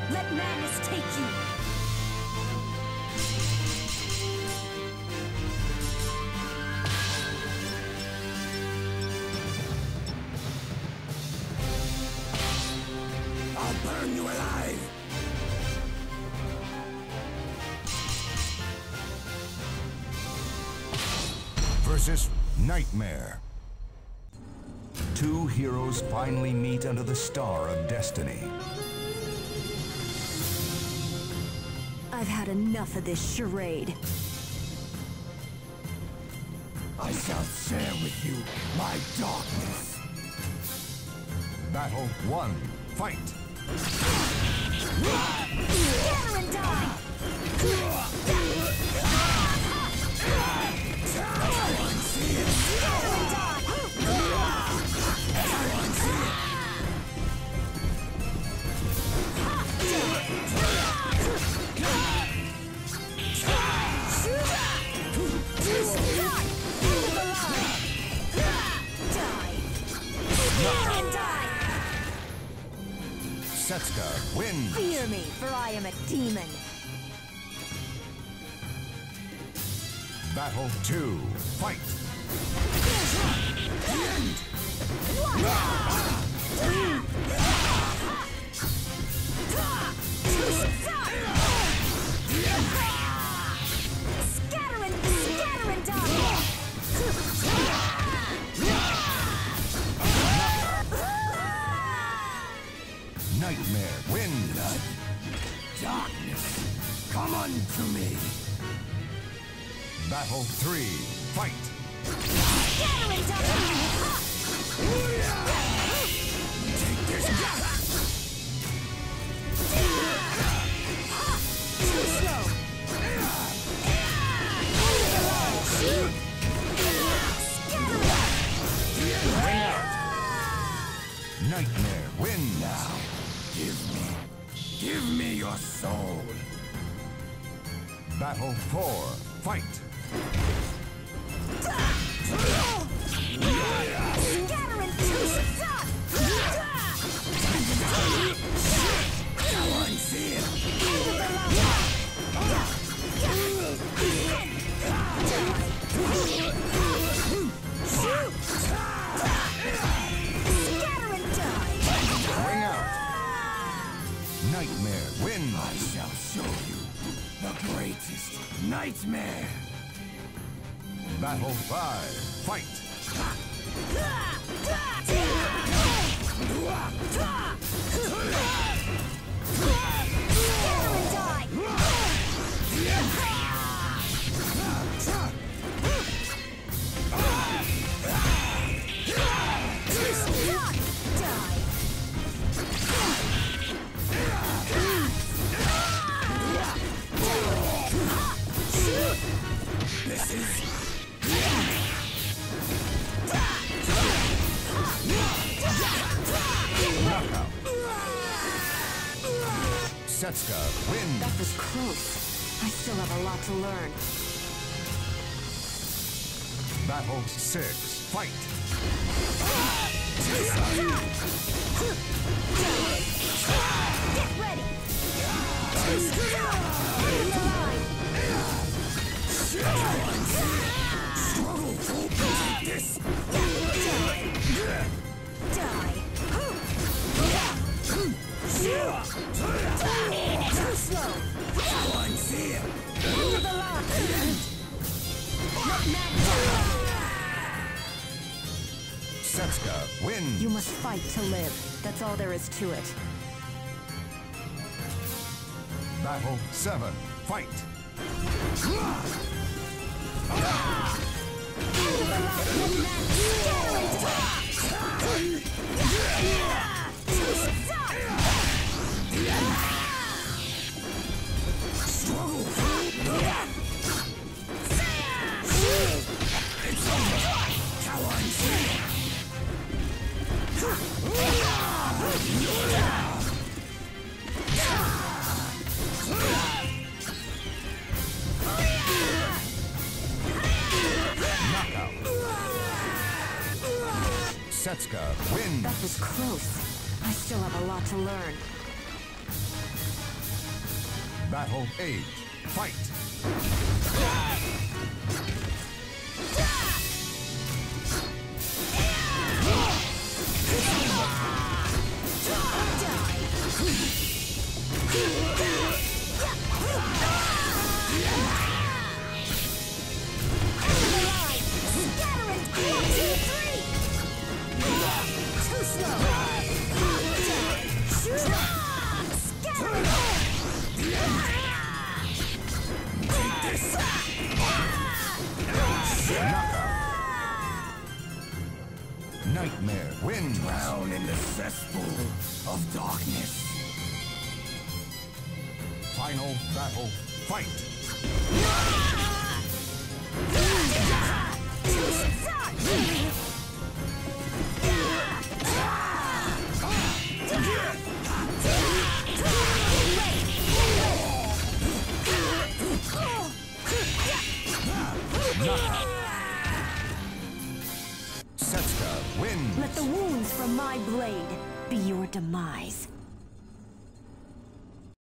Let madness take you. I'll burn you alive! Versus Nightmare. Two heroes finally meet under the star of destiny. I've had enough of this charade. I shall share with you my darkness. Battle 1. Fight! Scatter and die! Setsuka wins. Fear me, for I am a demon. Battle 2. Fight! Scatter and die! Nightmare wins. Darkness, come unto me. Battle 3. Fight! Scatter and die! Take this. Too slow! Bring out. Nightmare wins. Now, give me your soul. Battle 4. Fight! Scatter and Come on, see it. Scatter and die! Bring out. Nightmare wins. I shall show you the greatest nightmare. Battle 5. Fight! Scatter and die! Die! This is Knockout. Setsuka wins. That was close. I still have a lot to learn. Battle 6. Fight! Get ready! In the line! take this. Die! Too slow! One fear. Into the lock! Let madness! Setsuka wins. You must fight to live. That's all there is to it. Battle 7. Fight! Into the lock! Let madness! Knockout. Setsuka wins. That was close. I still have a lot to learn. Battle 8. Fight! Nightmare wins. Drown in the cesspool of darkness. Final battle. Fight! Setsuka wins. Let the wounds from my blade be your demise.